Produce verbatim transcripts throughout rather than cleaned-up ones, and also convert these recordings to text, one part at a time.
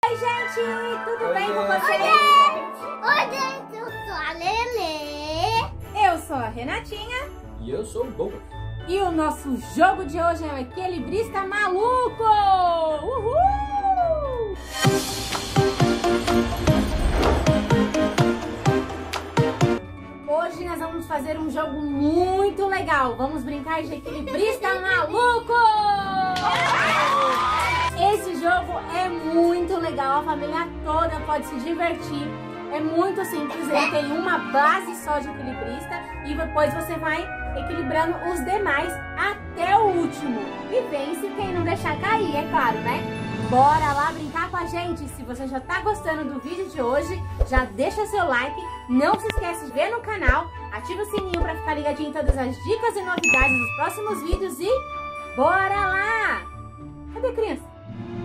Oi, gente! Tudo Oi, bem gente. com vocês? Oi, gente! Eu sou a Lelê. Eu sou a Renatinha. E eu sou o Douglas. E o nosso jogo de hoje é o Equilibrista Maluco! Uhul! Hoje nós vamos fazer um jogo muito legal. Vamos brincar de Equilibrista Maluco! Esse jogo é muito legal, a família toda pode se divertir. É muito simples, ele tem uma base só de equilibrista e depois você vai equilibrando os demais até o último. E vence quem não deixar cair, é claro, né? Bora lá brincar com a gente. Se você já tá gostando do vídeo de hoje, já deixa seu like. Não se esquece de ver no canal, ativa o sininho para ficar ligadinho em todas as dicas e novidades dos próximos vídeos e bora lá! Cadê a criança?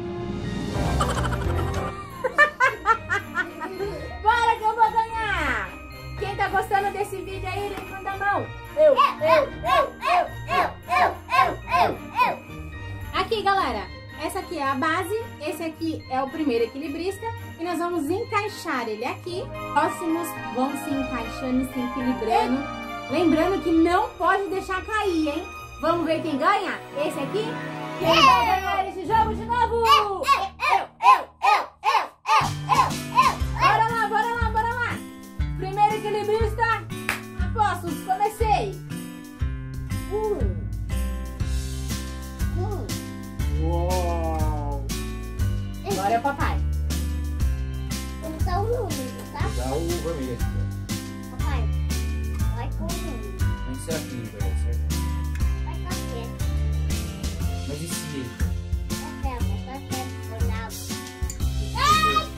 Bora que eu vou ganhar! Quem tá gostando desse vídeo aí, levanta a mão. Eu, eu, eu, eu, eu, eu, eu, eu, eu. Aqui, galera, essa aqui é a base, esse aqui é o primeiro equilibrista e nós vamos encaixar ele aqui. Próximos vão se encaixando e se equilibrando. Lembrando que não pode deixar cair, hein? Vamos ver quem ganha? Esse aqui? Quem vai ganhar esse jogo de novo? Eu, eu, eu, eu, eu, eu, eu, eu. Bora lá, bora lá, bora lá. Primeiro equilibrista. Apostos, comecei. Um. Um. Uou. Agora é o papai. Vamos dar um número, tá? Dá o vermelho aqui. Papai, vai com o número. Mas será que vai dar certo? Vai com a quê? Mas e se ele? Vai com a vai com a Ai,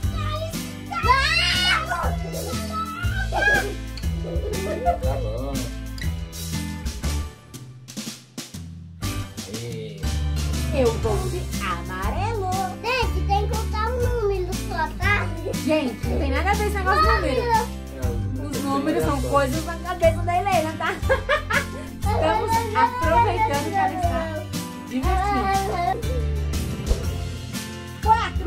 Tá bom. E... Eu vou de amarelo. Gente, tem que colocar um número só, tá? Gente, não tem nada a ver esse negócio de número. Os números são coisas da cabeça da Helena, tá? Estamos aproveitando que ela está divertindo. Quatro.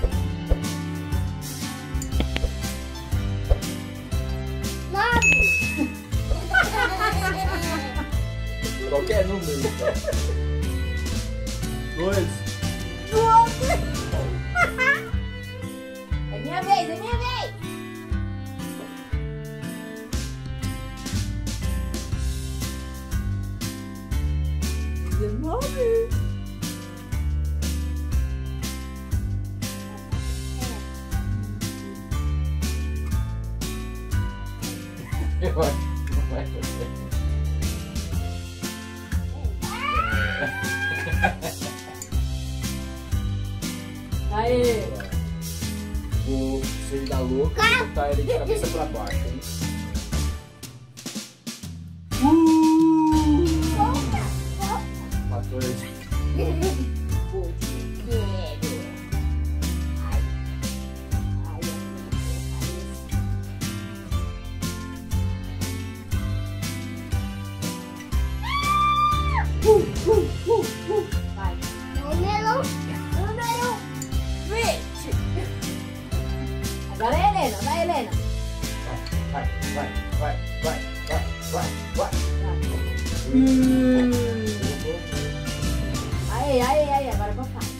Nove. Qualquer número. Então. Dois. É minha vez, é minha vez. Dezenove. Eu acho que não vai fazer. Aê. Vou ser da louca e botar ele de cabeça pra baixo, hein? quatorze. Vai. Número. Número vinte. Agora é a Helena, vai, Helena. Vai, vai, vai, vai, vai, vai, vai. Hum. Aí, aí, aí, agora eu vou ficar.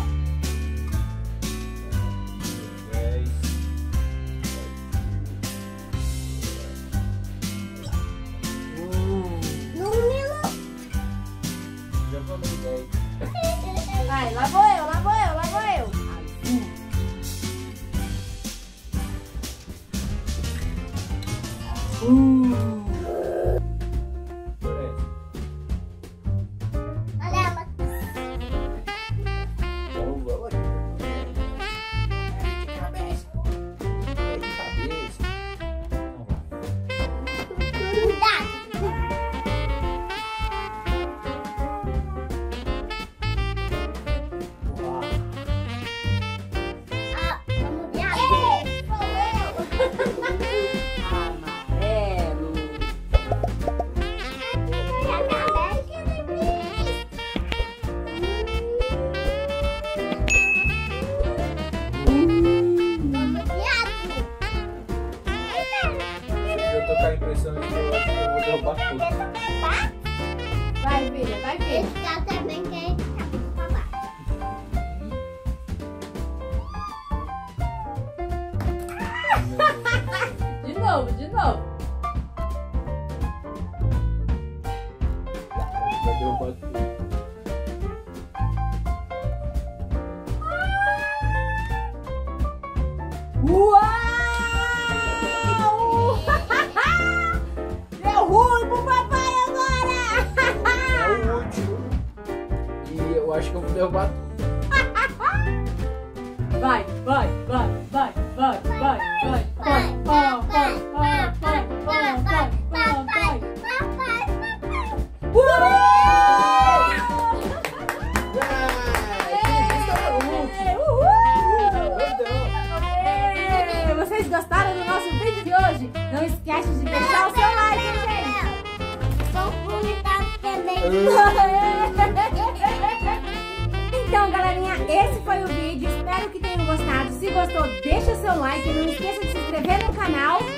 dez. Número. Já falei dez. Vai, lá vou eu, lá vou eu, lá vou eu. Uh. Olha ela. Então vamos. De cabeça. De cabeça. Então vai. Cuidado. Ah, vamos ver. Ei, sou eu. Amarelo. novo, de novo. Vai derrubar tudo. Uau! Deu ruim pro papai agora! É o último. E eu acho que eu vou derrubar tudo. Vai, vai, vai, vai, vai, vai, vai, vai, vai, vai, vai, vai, vai, vai, vai, vai. Vocês gostaram do nosso vídeo de hoje? Não esquece de deixar o seu like, gente! Então, galerinha, esse foi o vídeo. Espero que tenham gostado. Se gostou, deixa o seu like. Não esqueça de se inscrever no canal.